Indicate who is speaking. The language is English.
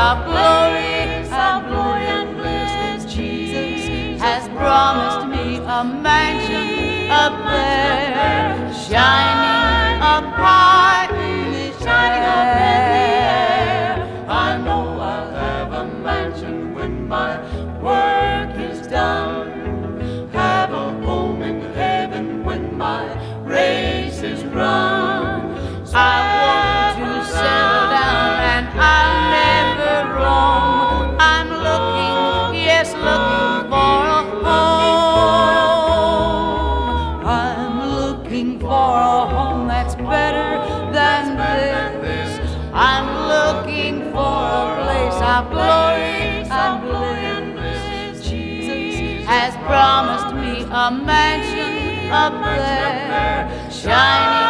Speaker 1: of glory and bliss. Jesus has promised me a mansion up there, shining up high in the air. I know I'll have a mansion when my work is done, have a home in heaven when my race is run. I want to settle down and I'll never roam. I'm looking, yes, looking for a home. I'm looking for a home that's better than this. I'm looking for a place of glory and bliss. Jesus has promised me a mansion up there, shining